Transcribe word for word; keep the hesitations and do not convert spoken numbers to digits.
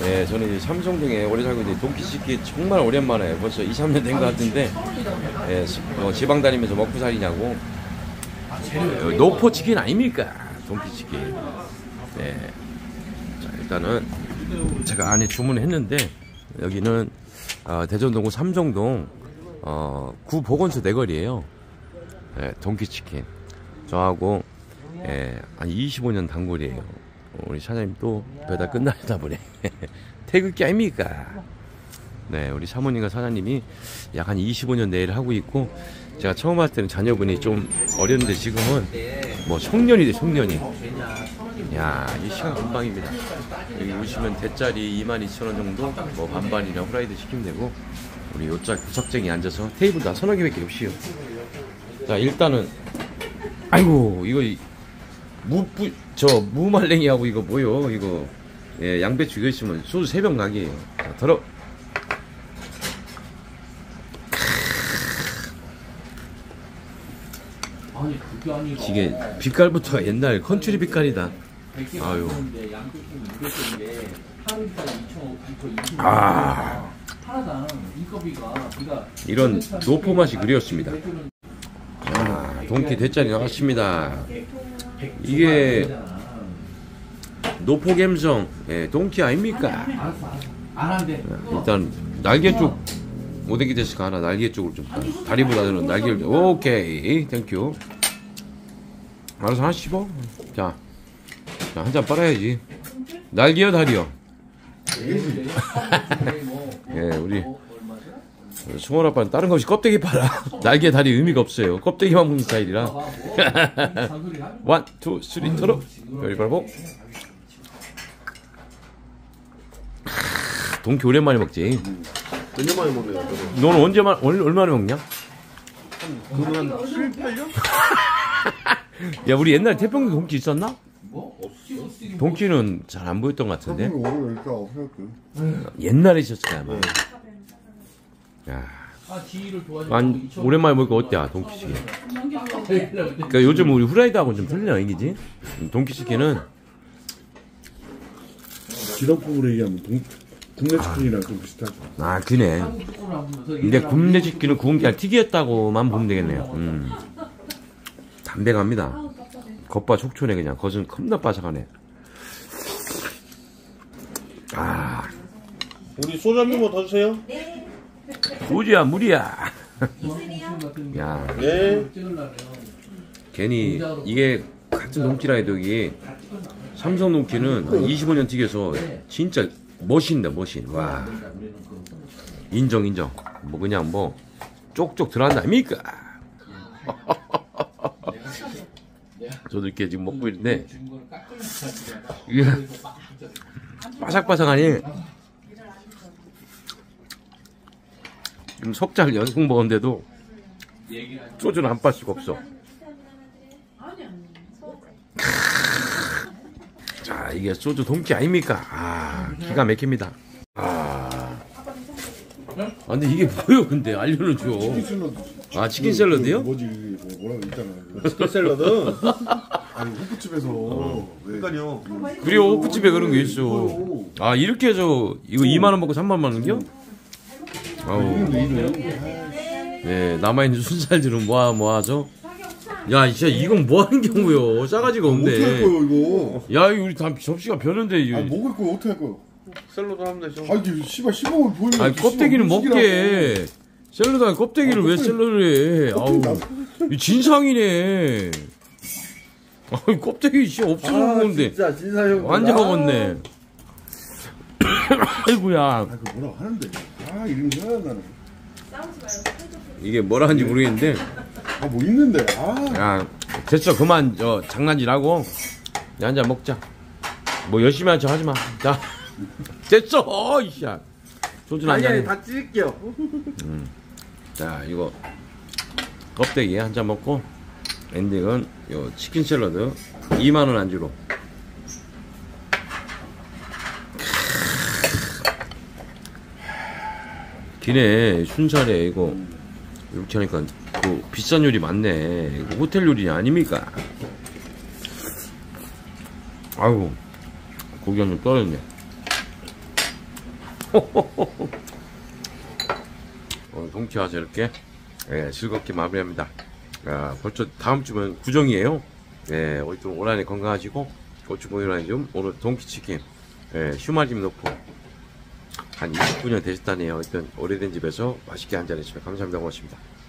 네, 저는 이제 삼성동에 오래 살고 있는데 동키치킨 정말 오랜만에 벌써 이, 삼 년 된 것 같은데 네, 어, 지방 다니면서 먹고 살이냐고. 네, 노포치킨 아닙니까? 동키치킨. 네. 자, 일단은 제가 안에 주문했는데 여기는 어, 대전동구 삼성동 어, 구보건소 내거리에요. 네, 동키치킨. 저하고 예, 한 이십오 년 단골이에요. 우리 사장님 또 배달 끝나려다 보네. 태극기 아닙니까? 네, 우리 사모님과 사장님이 약 한 이십오 년 내일 하고 있고, 제가 처음 왔을 때는 자녀분이 좀 어렸는데 지금은 뭐 송년이 돼, 송년이. 야, 이 시간 금방입니다. 여기 오시면 대짜리 이만 이천 원 정도, 뭐 반반이나 후라이드 시키면 되고, 우리 요짝 구석쟁이 앉아서 테이블 다 서너 개밖에 없이요. 자, 일단은 아이고, 이거 무뿌 저 무말랭이하고 이거 뭐요? 이거 예, 양배추 이거 있으면 소주 세 병 가게예요. 자, 들어. 이게 빛깔부터 옛날 컨츄리 빛깔이다. 아유. 아. 이런 노포 맛이 그리웠습니다. 자, 동키 대짜리 나왔습니다. 이게 노포 갬성 예, 동키 아닙니까? 일단 날개 쪽 오뎅이 됐을까 하나 날개 쪽으로 좀 다리보다는 날개를 오케이 땡큐. 알아서 하나 씹어. 자, 자 한 잔 빨아야지. 날개요 다리요? 예, 우리 승원 아빠는 다른 거 없이 껍데기 팔아. 날개 다리 의미가 없어요. 껍데기만 먹는 스타일이라. 원, 투, 쓰리, 털어. 여기 발복. 동키 오랜만에 먹지. 몇 년 만에 먹네요. 너는 언제만, 얼마나 먹냐? 그건 한 칠, 팔 년? 야, 우리 옛날에 태평도 동키 있었나? 동키는 잘 안 보였던 것 같은데. 옛날에 있었을 아마. 야, 안, 오랜만에 먹으니까 어때? 동키치킨. 그러니까 요즘 우리 후라이드하고는 좀 틀리나 이기지? 동키치킨은 지역법으로 얘기하면 동, 국내 치킨이랑 좀 비슷하죠. 아, 그네. 근데 국내 치킨은 구운 게 아니라 튀겼다고만 보면 되겠네요. 음. 담백합니다. 겉바 촉촉해 그냥. 겉은 겁나 바삭하네. 아. 우리 소주 한 병만 더 주세요. 소주야 물이야. 야. 네. 괜히 이게 같은 동키라 해도 이게 삼성 동키는 한 이십오 년 튀겨서 진짜 멋있다 멋있. 와. 인정 인정. 뭐 그냥 뭐 쪽쪽 들어간다 아닙니까? 저도 이렇게 지금 먹고 있는데 이게 바삭바삭하니 지금 석달 연속 먹었는데도 소주는 한 바씩 없어. 자, 이게 소주 동키 아닙니까? 아, 기가 막힙니다. 아, 아 근데 이게 뭐예요? 근데 알려는 줘. 아, 치킨 샐러드요? 뭐지 뭐라고 있잖아. 치킨 샐러드. 아니 호프집에서. 어. 그러니까요. 그래요, 호프집에 그런 게 있어. 아, 이렇게 해서 이거 이만 원 먹고 삼만 원은겨? 아우. 네, 남아있는 순살들은 뭐하, 뭐하죠? 야, 진짜 이건 뭐 하는 경우요? 싸가지가 없네. 어떻게 할 거예요, 이거? 야, 이거 우리 다 접시가 변는데, 이거. 아, 먹을 거예요, 어떻게 할 거예요? 샐러드 하면 되죠. 아, 이게 씨발 씹어면 보이는. 아니, 껍데기는 먹게. 샐러드 아니, 껍데기를 아, 왜 샐러드를 해? 아우. 이 진상이네. 아우, 껍데기 씨 없어서 아, 먹는데. 진짜 진상형. 완전 먹었네. 아이고야. 아, 그 뭐라고 하는데. 아, 이름 생각 안 나네. 이게 뭐라 하는지 모르겠는데. 아, 뭐 있는데. 아. 야, 됐어. 그만, 저, 장난질하고. 야, 한잔 먹자. 뭐, 열심히 한 척 하지 마. 자. 됐어! 어, 이씨야. 소주는 한 잔. 아니, 다 찢을게요. 음. 자, 이거. 껍데기 한 잔 먹고. 엔딩은, 요, 치킨 샐러드. 이만 원 안주로. 기네. 순살에, 이거. 이렇게 하니까. 그 비싼 요리 많네. 이거 호텔 요리 아닙니까? 아이고 고기가 좀 떨어졌네. 오늘 동치 와서 이렇게 예, 즐겁게 마무리합니다. 아, 벌써 다음 주면 구정이에요. 예, 올 올 한해 건강하시고 고추공유라니 좀 오늘 동키치킨 예, 휴마림 넣고 한 이십구 년 되셨다네요. 일단 오래된 집에서 맛있게 한잔 했습니다. 감사합니다. 고맙습니다.